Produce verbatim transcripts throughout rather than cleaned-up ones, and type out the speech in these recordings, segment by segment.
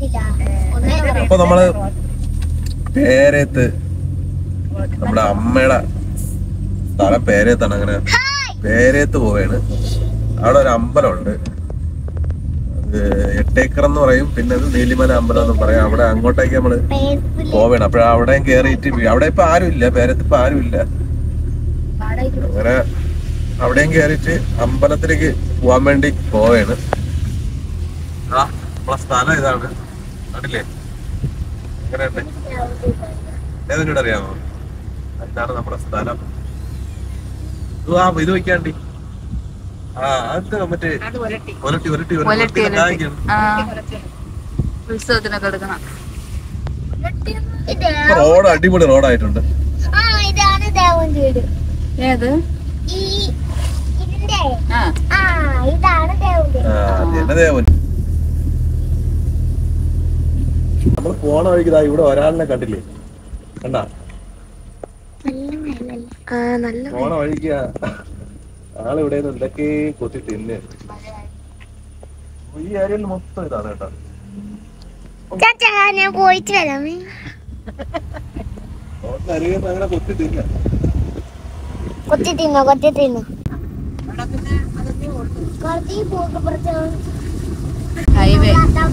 അപ്പൊ നമ്മള് പേരേത്ത് നമ്മുടെ അമ്മയുടെ സ്ഥലം പേരേത്താണ്. അങ്ങനെ പേരേത്ത് പോവാണ്. അവിടെ ഒരു അമ്പലമുണ്ട്, അത് എട്ടേക്കർ എന്ന് പറയും. പിന്നെ അത് നീലിമല അമ്പലം എന്ന് പറയും. അവിടെ അങ്ങോട്ടേക്ക് നമ്മള് പോവേണം. അപ്പഴ അവിടെയും കേറിയിട്ട് അവിടെ ഇപ്പൊ ആരും ഇല്ല, പേരേത്ത് ഇപ്പൊ ആരും ഇല്ല. അങ്ങനെ അവിടെയും കേറിയിട്ട് അമ്പലത്തിലേക്ക് പോവാൻ വേണ്ടി പോവേണ്. ആ നമ്മളെ സ്ഥലം ഇതാണ്, കണ്ടില്ലേ? എങ്ങനെയുണ്ട്? ഏതിനോട് അറിയാമോ? ഇതാണ് നമ്മുടെ സ്ഥലം. ആ ഇത് വയ്ക്കാണ്ടി. ആ അത് മറ്റേ ഒരട്ടി ഒരട്ടി റോഡ് അടിപൊളി റോഡായിട്ടുണ്ട്. നമ്മള് പോണ വഴിക്ക് ഇവിടെ ഒരാളിനെ കണ്ടില്ലേ? കണ്ടാ? പോണ വഴിക്ക് ആളിവിടെ എന്തൊക്കെ കൊത്തി തിന്നെ. ഈ ഏരിയയിൽ മൊത്തം ഇതാണ് കേട്ടോ. ഞാൻ പോയിട്ട് വരാം. അങ്ങനെ കൊത്തി തിന്ന കൊത്തി തിന്നോ കൊത്തി തിന്നോ ഹൈവേ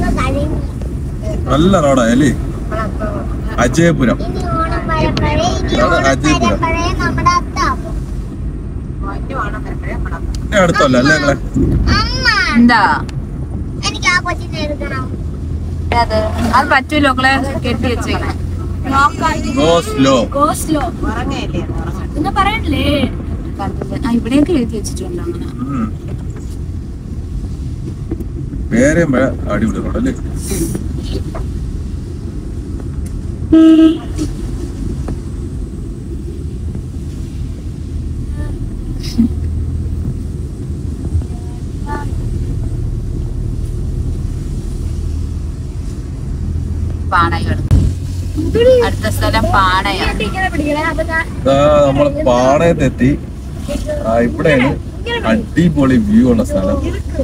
നല്ല റോഡായല്ലേ? അജയപുരം. അജയപുരം അടുത്തല്ല അല്ലേ നിങ്ങളെ? എന്താ അത് അത് പറ്റൂലോ മക്കളെ, കെട്ടി വെച്ചേക്കണേ. ഇവിടെയൊക്കെ എഴുതി വെച്ചിട്ടുണ്ട് അങ്ങനെ. പേരേമ്പഴ അടിപൊളി റോഡല്ലേ? പാണകൾ. അടുത്ത സ്ഥലം പാണയാണ്. നമ്മള് പാണയത്തെത്തി. ഇവിടെയാണ് അടിപൊളി വ്യൂ ഉള്ള സ്ഥലം.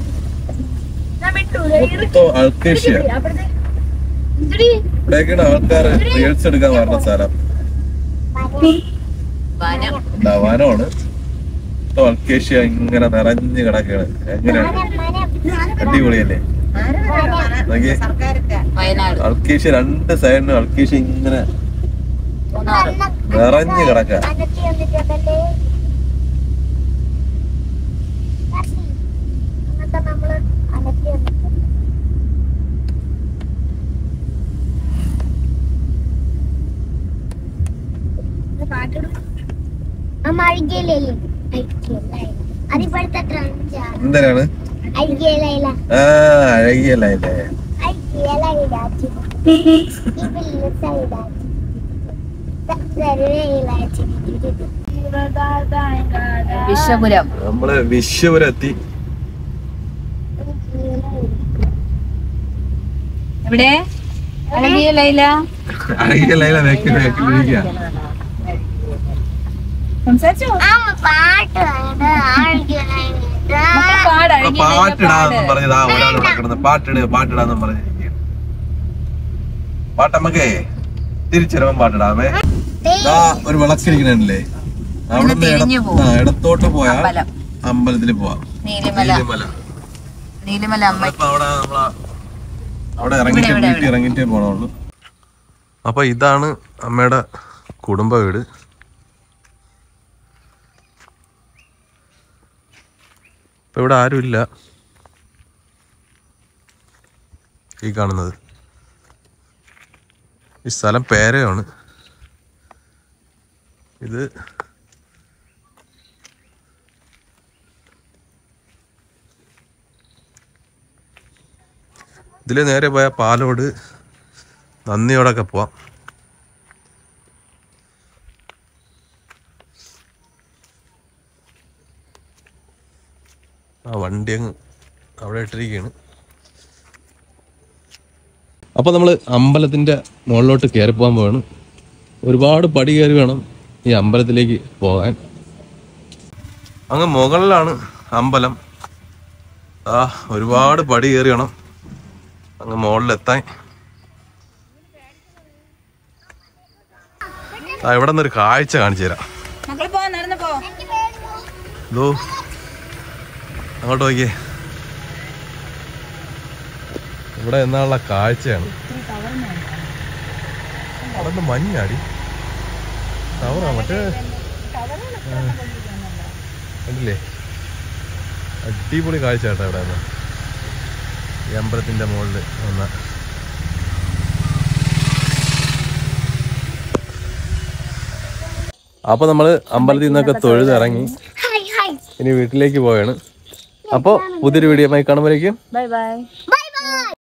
മൊത്തം അൽക്കേഷ്യ. ഇവിടെയൊക്കെയാണ് ആൾക്കാർ റീൽസ് എടുക്കാൻ വരുന്ന സ്ഥലം. വനമാണ്. മൊത്തം അൽക്കേഷ്യ ഇങ്ങനെ നിറഞ്ഞു കിടക്കാണ്. എങ്ങനെയാണ്? അടിപൊളിയല്ലേ? അൽക്കേഷ്യ രണ്ട് സൈഡിനും അൽക്കേഷ്യ ഇങ്ങനെ നിറഞ്ഞു കിടക്ക. എന്തിനാണ്? ആ അഴകിയ ലൈല. വിശ്വപുരം. നമ്മള് വിശ്വപുരം എത്തി. എവിടെ? അഴകിയ ലൈല. അഴകിയ ലൈല വെക്കിലിരിക്കുക. പാട്ടിടാന്നും പറഞ്ഞതാ ഒരാൾ ഇവിടെ കിടന്ന് പാട്ടിട് പാട്ടിടാന്നും പറഞ്ഞ പാട്ട് നമുക്കേ തിരിച്ചിറങ്ങാൻ പാട്ടിടാമേ. ഒരു വിളക്കിരിക്കണല്ലേ? അവിടെ ഇടത്തോട്ട് പോയാ അമ്പലത്തിൽ പോവാം. നീലിമല. നീലിമല അവിടെ നമ്മളാ അവിടെ ഇറങ്ങിട്ട് വീട്ടിൽ ഇറങ്ങിട്ടേ പോണുള്ളൂ. അപ്പൊ ഇതാണ് അമ്മയുടെ കുടുംബ വീട്. ഇപ്പൊ ഇവിടെ ആരുമില്ല. ഈ കാണുന്നത് ഈ സ്ഥലം പേരയാണ്. ഇത് ഇതില് നേരെ പോയ പാലോട് നന്ദിയോടൊക്കെ പോവാം. ആ വണ്ടി അങ്ങ് അവിടെ ഇട്ടിരിക്കുകയാണ്. അപ്പോൾ നമ്മൾ അമ്പലത്തിൻ്റെ മുകളിലോട്ട് കയറി പോകാൻ പോവാണ്. ഒരുപാട് പടി കയറി വേണം ഈ അമ്പലത്തിലേക്ക് പോകാൻ. അങ്ങ് മുകളിലാണ് അമ്പലം. ആ ഒരുപാട് പടി കയറി വേണം അങ്ങ് മുകളിലെത്താൻ. ആ ഇവിടെ നിന്നൊരു കാഴ്ച കാണിച്ചു തരാം. മക്കളെ പോ, നടന്നു പോ. ഇതോ അങ്ങോട്ട് നോക്കിയേ, ഇവിടെ എന്നുള്ള കാഴ്ചയാണ്. അവിടെ മഞ്ഞാടി ടവറാ മറ്റേ കണ്ടില്ലേ, അടിപൊളി കാഴ്ച കേട്ടോ ഇവിടെ നിന്ന് ഈ അമ്പലത്തിന്റെ മുകളിൽ വന്ന. അപ്പൊ നമ്മള് അമ്പലത്തിൽ നിന്നൊക്കെ തൊഴുതിറങ്ങി ഇനി വീട്ടിലേക്ക് പോവാണ്. അപ്പൊ പുതിയൊരു വീഡിയോ ആയി കാണുമ്പോഴേക്കും ബൈ ബൈ.